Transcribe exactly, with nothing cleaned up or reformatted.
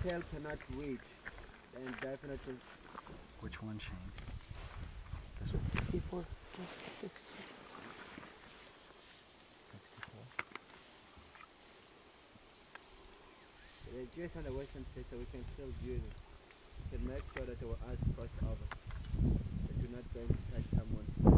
tail cannot reach, then definitely. Which one, Shane? This one? sixty-four. sixty-four. They're just on the western side, so we can still view them. We can make sure that our eyes cross over. That we're not going to touch someone.